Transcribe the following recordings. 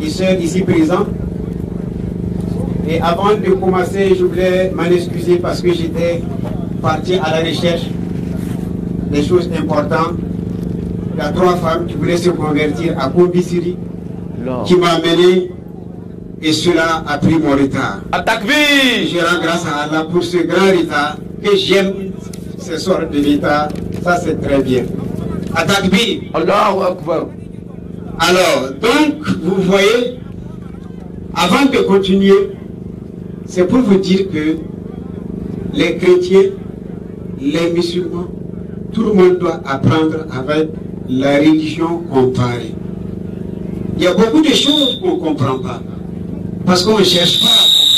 et sœurs ici présents. Et avant de commencer, je voulais m'en excuser parce que j'étais parti à la recherche des choses importantes. Il y a 3 femmes qui voulaient se convertir à Kombisiri, qui m'a amené, et cela a pris mon retard. Je rends grâce à Allah pour ce grand retard, que j'aime ce sort de l'état, ça c'est très bien. Atakbir. Allahu Akbar. Alors, donc, vous voyez, avant de continuer, c'est pour vous dire que les chrétiens, les musulmans, tout le monde doit apprendre avec la religion comparée. Il y a beaucoup de choses qu'on ne comprend pas, parce qu'on ne cherche pas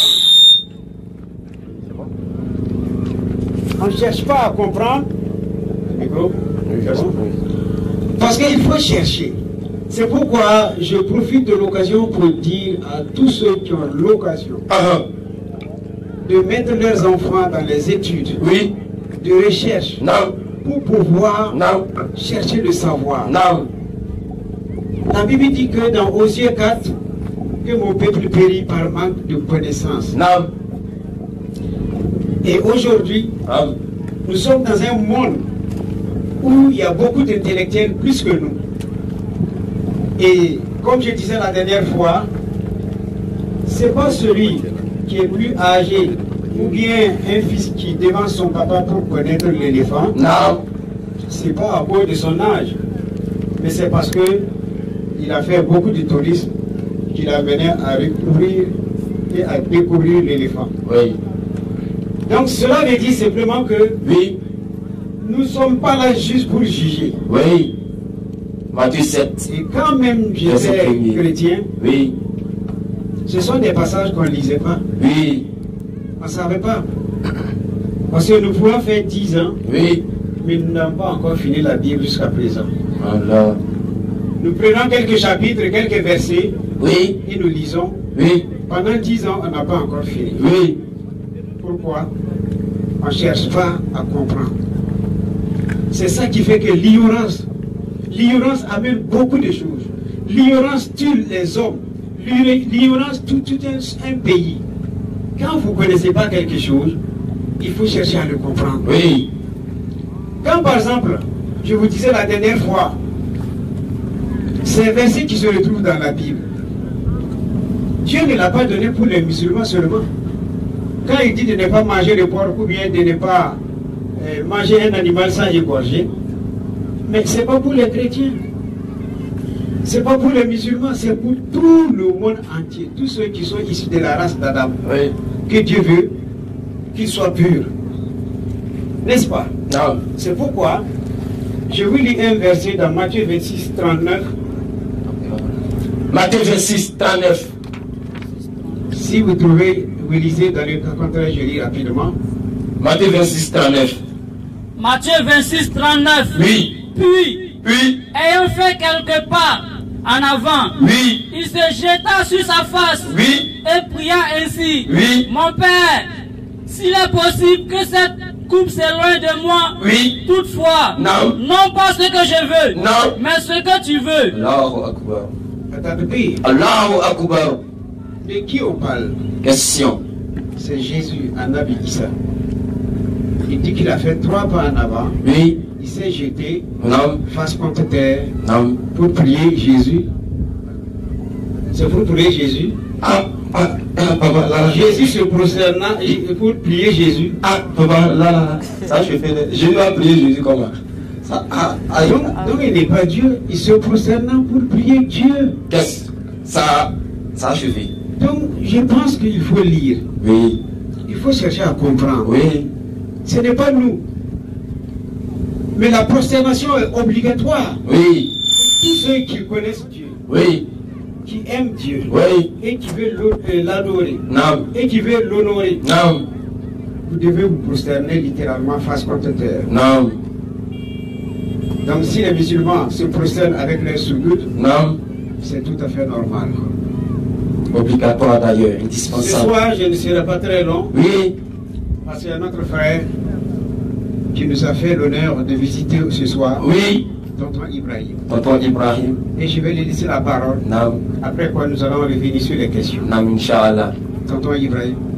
à comprendre. On ne cherche pas à comprendre. Micro. Parce qu'il faut chercher. C'est pourquoi je profite de l'occasion pour dire à tous ceux qui ont l'occasion de mettre leurs enfants dans les études de recherche pour pouvoir chercher le savoir. La Bible dit que dans Osée 4, que mon peuple périt par manque de connaissances. Et aujourd'hui, nous sommes dans un monde où il y a beaucoup d'intellectuels plus que nous. Et comme je disais la dernière fois, c'est pas celui qui est plus âgé ou bien un fils qui devance son papa pour connaître l'éléphant. Non. C'est pas à cause de son âge, mais c'est parce que il a fait beaucoup de tourisme qui l'a mené à découvrir et à découvrir l'éléphant. Oui. Donc cela veut dire simplement que nous ne sommes pas là juste pour juger. Oui. Matthieu 7. Et quand même j'étais chrétien, ce sont des passages qu'on ne lisait pas. Oui. On ne savait pas. Parce que nous pouvons faire 10 ans, mais nous n'avons pas encore fini la Bible jusqu'à présent. Voilà. Nous prenons quelques chapitres, quelques versets, et nous lisons. Pendant 10 ans, on n'a pas encore fini. Pourquoi? On ne cherche pas à comprendre. C'est ça qui fait que l'ignorance amène beaucoup de choses. L'ignorance tue les hommes. L'ignorance tue tout un pays. Quand vous ne connaissez pas quelque chose, il faut chercher à le comprendre. Quand par exemple, je vous disais la dernière fois, c'est un verset qui se retrouve dans la Bible. Dieu ne l'a pas donné pour les musulmans seulement. Quand il dit de ne pas manger le porc ou bien de ne pas manger un animal sans égorger, mais ce n'est pas pour les chrétiens. Ce n'est pas pour les musulmans, c'est pour tout le monde entier. Tous ceux qui sont issus de la race d'Adam. Que Dieu veut qu'ils soient purs. N'est-ce pas? Non. C'est pourquoi je vous lis un verset dans Matthieu 26, 39. Matthieu 26, 39. Si vous trouvez, vous lisez dans le contraire, je lis rapidement. Matthieu 26, 39. Matthieu 26, 39. Puis, ayant fait quelques pas en avant, il se jeta sur sa face et pria ainsi. Mon Père, s'il est possible que cette coupe s'éloigne de moi, toutefois, non pas ce que je veux, mais ce que tu veux. Allahu Akbar. Allahu Akbar. De qui on parle? Question. C'est Jésus, Anabi Issa. Il dit qu'il a fait 3 pas en avant. Il s'est jeté face contre terre pour prier Jésus. C'est pour prier Jésus. Jésus se prosternant pour prier Jésus. Ça je fais. Jésus a prié Jésus comment? Donc il n'est pas Dieu, il se prosternant pour prier Dieu. Qu'est-ce ça achève. Donc je pense qu'il faut lire. Il faut chercher à comprendre. Ce n'est pas nous. Mais la prosternation est obligatoire. Tous ceux qui connaissent Dieu. Qui aiment Dieu. Et qui veulent l'adorer. Et qui veulent l'honorer. Vous devez vous prosterner littéralement face contre terre. Donc si les musulmans se prosternent avec les soudoutes, c'est tout à fait normal. Obligatoire d'ailleurs, indispensable. Ce soir, je ne serai pas très long. Parce qu'il y a notre frère qui nous a fait l'honneur de visiter ce soir. Tonton Ibrahim. Tonton Ibrahim. Et je vais lui laisser la parole. Naam. Après quoi nous allons revenir sur les questions. Naam, Inch'Allah. Tonton Ibrahim.